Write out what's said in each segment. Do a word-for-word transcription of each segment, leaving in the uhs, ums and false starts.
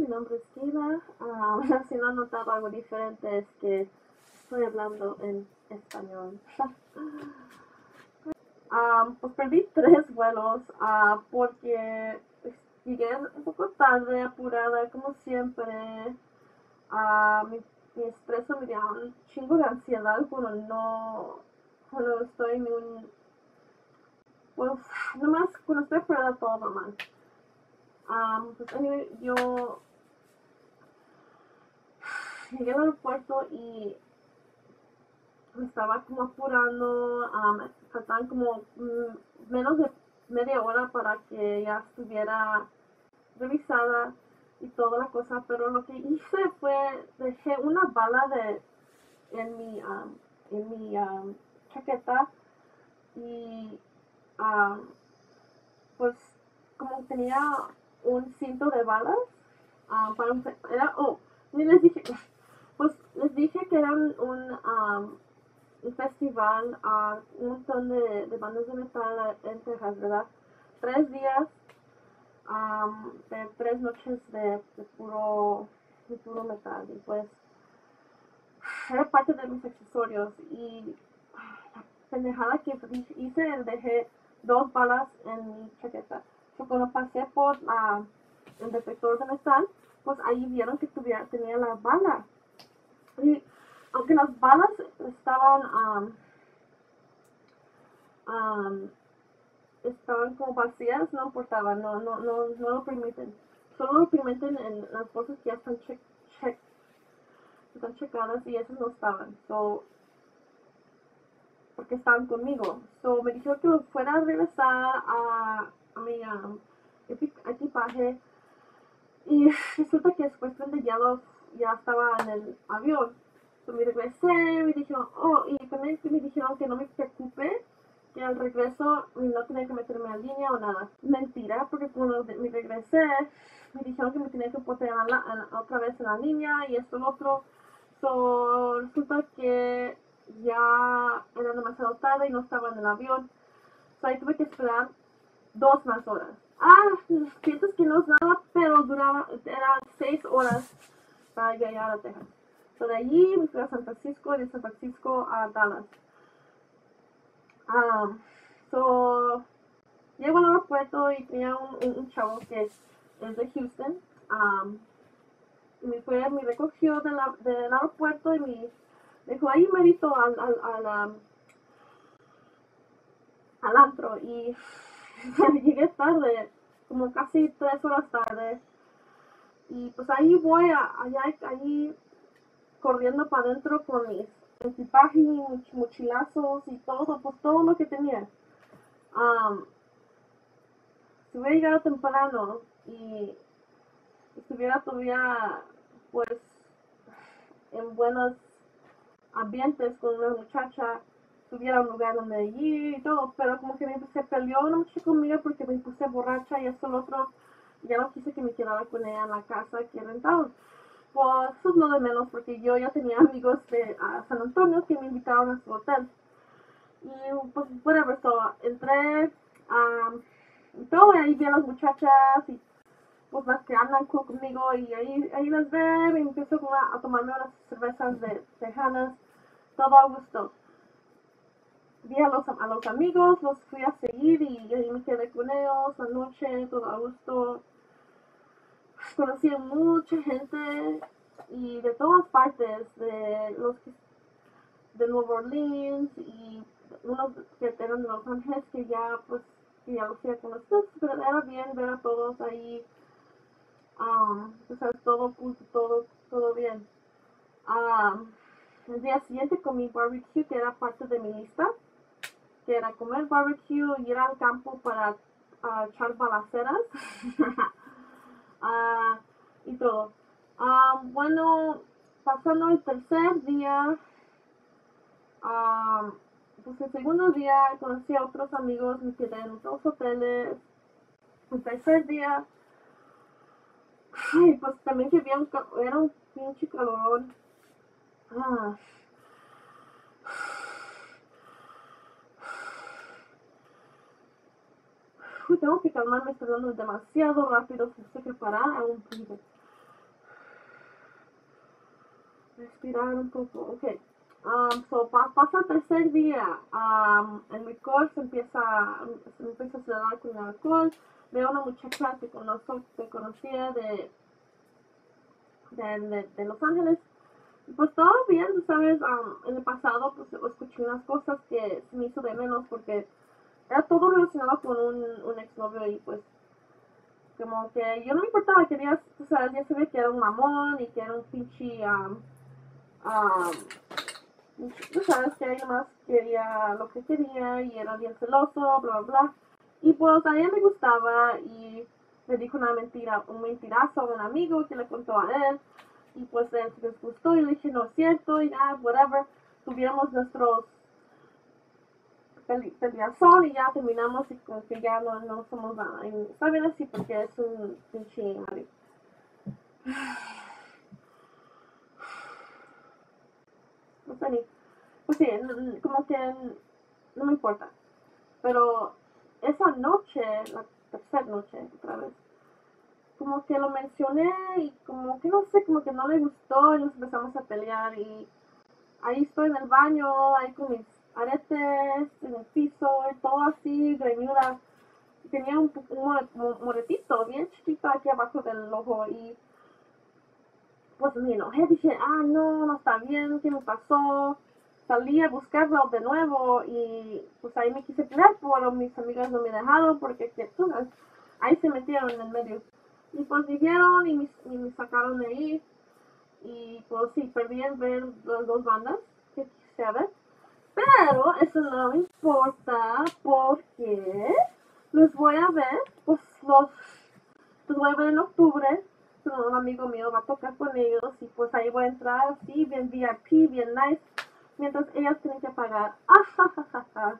mi nombre es Kayla. Ah, si no han notado algo diferente es que estoy hablando en español. Ah, pues perdí tres vuelos ah, porque pues, llegué un poco tarde, apurada como siempre. Ah, mi, mi estrés me da un chingo de ansiedad cuando no, cuando estoy en un, pues nomás cuando estoy fuera de todo nomás. Ah, pues anyway, yo llegué al aeropuerto y me estaba como apurando, um, faltaban como mm, menos de media hora para que ya estuviera revisada y toda la cosa, pero lo que hice fue dejé una bala de en mi um, en mi um, chaqueta y um, pues como tenía un cinto de balas um, para un, era oh ni les dije pues les dije que era un, un um, un festival a un montón de, de bandas de metal en Texas, ¿verdad? Tres días, um, de tres noches de, de, puro, de puro metal. Y pues era parte de mis accesorios. Y la pendejada que hice, dejé dos balas en mi chaqueta. So, cuando pasé por uh, el detector de metal, pues ahí vieron que tuviera, tenía la bala. Y aunque las balas estaban um, um, estaban como vacías, no importaba, no, no, no, no lo permiten. Solo lo permiten en las cosas que ya están, che che están checadas y esas no estaban. So, porque estaban conmigo. So, me dijeron que fuera a regresar a, a mi um, equipaje y resulta que después de ya, los, ya estaba en el avión. So, me regresé, me dijeron, oh, y también me dijeron que no me preocupe, que al regreso no tenía que meterme a línea o nada. Mentira, porque cuando me regresé, me dijeron que me tenía que poner a la, a, otra vez en la línea y esto y lo otro. So, resulta que ya era demasiado tarde y no estaba en el avión. So, ahí tuve que esperar dos más horas. Ah, piensas que no es nada, pero duraba, era seis horas para llegar a Texas. So, de allí me fui a San Francisco y de San Francisco a Dallas. Um, so, llego al aeropuerto y tenía un, un, un chavo que es, es de Houston. Um, y me fue, me recogió de la, del aeropuerto y me dejó ahí merito al, al, al, um, al antro. Y llegué tarde, como casi tres horas tarde. Y pues ahí voy, a, allá, ahí corriendo para adentro con mis equipajes, mis mochilazos y todo, pues todo lo que tenía. Um, si hubiera llegado temprano y estuviera todavía pues en buenos ambientes con una muchacha, tuviera un lugar donde ir y todo, pero como que me se peleó una muchacha conmigo porque me puse borracha y esto y lo otro, ya no quise que me quedara con ella en la casa que rentaba. Pues eso es lo de menos porque yo ya tenía amigos de uh, San Antonio que me invitaron a su hotel. Y pues whatever, so entré um, y todo, y ahí vi a las muchachas y pues las que andan cool conmigo y ahí, ahí las veo y empiezo a, a tomarme unas cervezas de tejanas, todo a gusto. Vi a los, a los amigos, los fui a seguir y ahí me quedé con ellos anoche, todo a gusto. Conocí a mucha gente y de todas partes, de los que de Nueva Orleans y unos que eran de Los Ángeles que ya pues que ya los había conocido, pero era bien ver a todos ahí, um, o sea, todo todo, todo bien. Um, el día siguiente comí barbecue, que era parte de mi lista, que era comer barbecue, ir al campo para uh, echar balaceras uh, y todo. Um, bueno, pasando el tercer día, um, pues el segundo día conocí a otros amigos, me quedé en otros hoteles. El tercer día, ay, pues también que había un, era un pinche calorón. Ah. Uy, tengo que calmarme, estoy hablando demasiado rápido, si sé que parar a un poquito. respirar un poco. Ok. Um, so, pa pasa el tercer día. Um, el licor se empieza, se empieza a acelerar con el alcohol. Veo una muchacha que, conozco, que conocía de, de, de, de Los Ángeles. Pues todo bien, tú sabes, um, en el pasado pues escuché unas cosas que se me hizo de menos porque era todo relacionado con un, un exnovio y pues como que yo no me importaba, quería, tú sabes, ya se ve que era un mamón y que era un pinche, um, um, tú sabes que alguien más quería lo que quería y era bien celoso, bla, bla, bla. Y pues a ella me gustaba y le dijo una mentira, un mentirazo a un amigo que le contó a él. Y pues él se disgustó y le dije, no es cierto, y ah, whatever. Tuviéramos nuestros peli peleazón y ya terminamos y como que ya no, no somos nada. Y está bien así porque es un pinche marido. No sé ni. Pues sí, como que no me importa. Pero esa noche, la tercera noche, otra vez, como que lo mencioné y como que no sé, como que no le gustó y nos empezamos a pelear y ahí estoy en el baño, ahí con mis aretes en el piso, y todo así, greñuda. Tenía un, un moretito bien chiquito aquí abajo del ojo y pues me enojé, dije, ah, no, no está bien, ¿qué me pasó? Salí a buscarlo de nuevo y pues ahí me quise pelear, pero mis amigas no me dejaron porque tú sabes, ahí se metieron en el medio. Y pues vinieron y me, y me sacaron de ahí. Y pues sí, perdí en ver las dos bandas que quise ver. Pero eso no me importa porque los voy a ver, pues los, los voy a ver en octubre. Un amigo mío va a tocar con ellos y pues ahí voy a entrar así, bien V I P, bien nice. Mientras ellas tienen que pagar. Ah,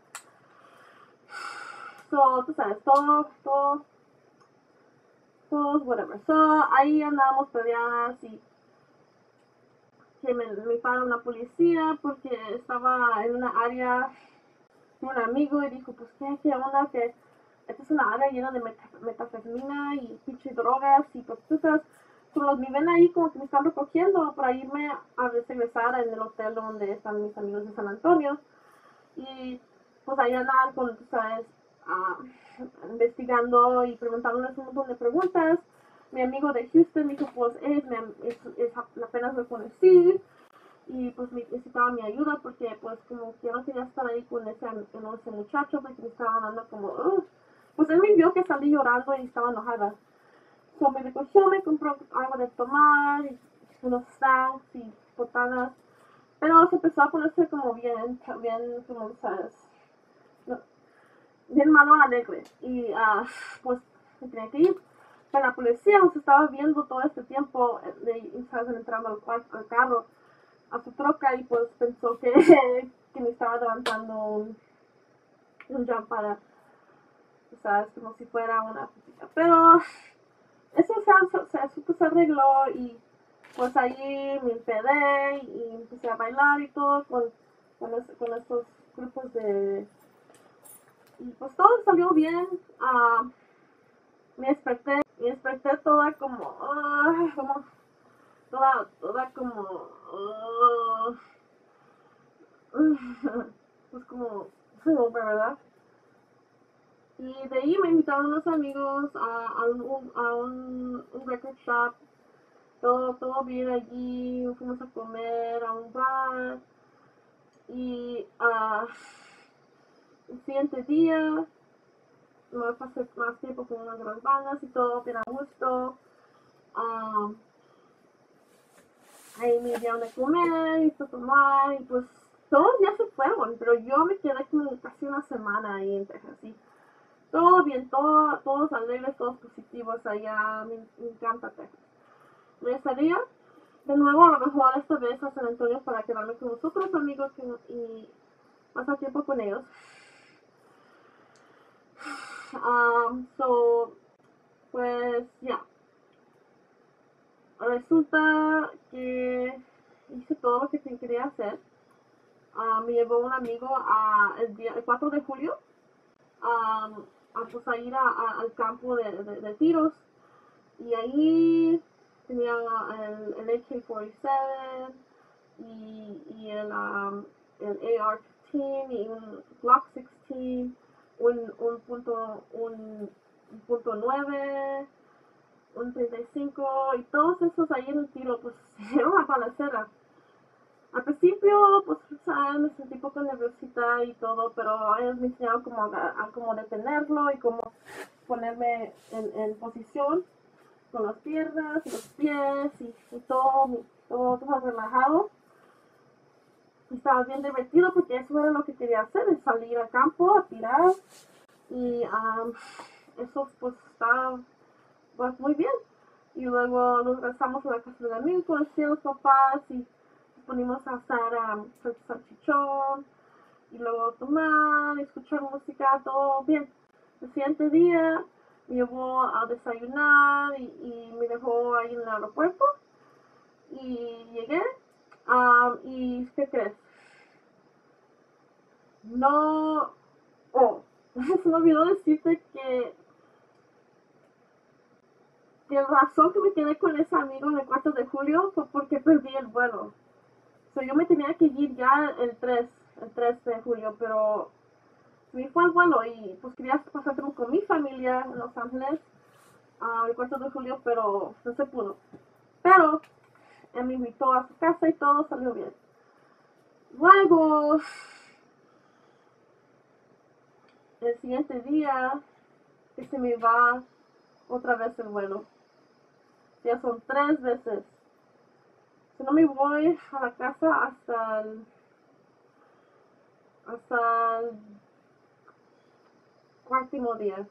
so, tú sabes, todo, todo, todos, whatever. So, ahí andamos peleadas y que me, me para una policía porque estaba en una área con un amigo y dijo, pues qué, qué onda, que esta es una área llena de metafetamina y pinche drogas y prostitutas. Pues los me ven ahí como que me están recogiendo para irme a regresar en el hotel donde están mis amigos de San Antonio. Y pues ahí andaban con, tú sabes, uh, investigando y preguntándoles un montón de preguntas. Mi amigo de Houston dijo, pues es, es, es apenas lo conocí y pues necesitaba mi ayuda porque pues como que no quería estar ahí con ese, con ese muchacho porque me estaba dando como, uh. Pues él me vio que salí llorando y estaba enojada. So me recogió, me compró algo de tomar, y unos snacks y botanas. Pero se empezó a ponerse como bien, bien, como sabes, no, bien malo alegre. Y uh, pues me tenía que ir. Pero la policía nos estaba viendo todo este tiempo, de, sabes, entrando al, cuarto, al carro, a su troca y pues pensó que, que me estaba levantando un, un jump para, sabes, como si fuera una pública. Pero eso se, se, se, se arregló y pues ahí me empedé y empecé a bailar y todo con, con, es, con estos grupos de... Y pues todo salió bien. Uh, me desperté, me desperté toda como... Uh, como toda, toda como... Uh, pues como... ¿verdad? Y de ahí me invitaron unos amigos a, a, un, a un, un record shop. Todo, todo bien allí, fuimos a comer a un bar. Y uh, el siguiente día me pasé más tiempo con una de las bandas y todo bien a gusto. Um, ahí me dieron de comer y de tomar y pues todos ya se fueron, pero yo me quedé como casi una semana ahí en Texas. ¿Sí? Todo bien, todo, todos alegres, todos positivos allá, me, me encanta Texas. Regresaría de nuevo a lo mejor esta vez a San Antonio para quedarme con los otros amigos y, y pasar tiempo con ellos. Um, so, pues ya. Yeah. Resulta que hice todo lo que quería hacer. Uh, me llevó un amigo a el, día, el cuatro de julio um, a, pues, a ir a, a, al campo de, de, de tiros. Y ahí tenía el, el A K cuarenta y siete, y, y el, um, el A R quince y un Glock dieciséis, un, un punto, un, un punto nueve, un treinta y cinco, y todos esos ahí en el tiro, pues era una balacera. Al principio, pues, ¿sabes? Me sentí un poco nerviosita y todo, pero ellos me enseñaron como a, a cómo detenerlo y cómo ponerme en, en posición con las piernas y los pies y, y todo, todo, todo relajado. Y estaba bien divertido porque eso era lo que quería hacer, es salir al campo a tirar. Y um, eso pues estaba pues, muy bien. Y luego nos regresamos a la casa del amigo, conocí a los papás y nos ponimos a hacer um, salchichón y luego tomar, escuchar música, todo bien. El siguiente día me llevó a desayunar y, y me dejó ahí en el aeropuerto y llegué. Um, ¿Y qué crees? No, oh, se me olvidó decirte que, que la razón que me quedé con ese amigo en el cuarto de julio fue porque perdí el vuelo. So, yo me tenía que ir ya el tres, el tres de julio, pero me fue el vuelo y pues quería pasar tiempo con mi familia en Los Ángeles uh, el cuarto de julio, pero no se pudo. Pero él me invitó a su casa y todo salió bien. Luego, el siguiente día, que se me va otra vez el vuelo. Ya son tres veces. Si no me voy a la casa hasta el, hasta el último día.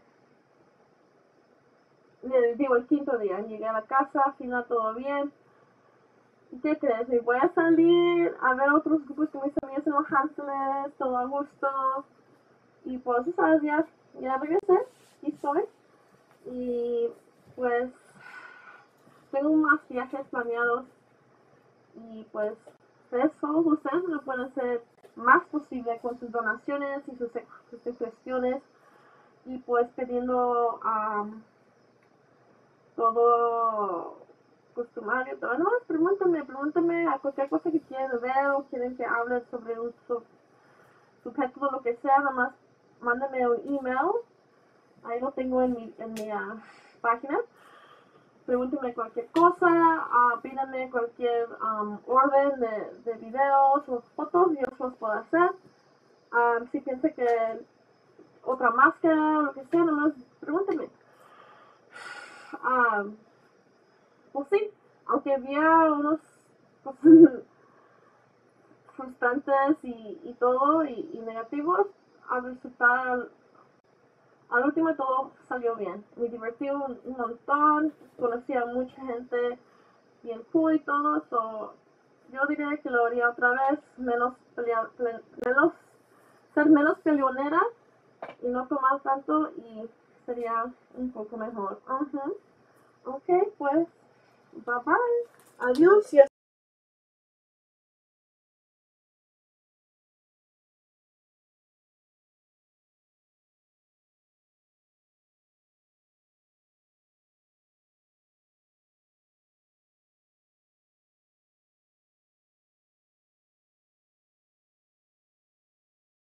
Le digo el quinto día. Llegué a la casa, al final todo bien. ¿Y qué crees? Me voy a salir a ver otros grupos con mis amigos en Los Ángeles, todo a gusto. Y pues, ¿sabes? Ya, ya regresé. Aquí estoy. Y pues, tengo más viajes planeados. Y pues, eso, ustedes lo pueden hacer más posible con sus donaciones y sus, sus sugestiones. Y pues, pidiendo um, todo costumario, todo. No, pregúntame, pregúntame a cualquier cosa que quieran ver o quieren que hable sobre un sub, sujeto o lo que sea, nada más mándame un email. Ahí lo tengo en mi, en mi uh, página. Pregúntenme cualquier cosa, uh, pídanme cualquier um, orden de, de videos o fotos, yo los puedo hacer. Um, si piensan que otra máscara o lo que sea, nada más pregúntenme. Um, pues sí, aunque había unos pues, frustrantes y, y todo y, y negativos, al resultar al último todo salió bien. Me divertí un, un montón, conocí a mucha gente bien cool y todo, so, yo diría que lo haría otra vez, menos pelea, ple, menos, ser menos peleonera y no tomar tanto y sería un poco mejor. Uh-huh. Ok, pues, bye bye. Adiós.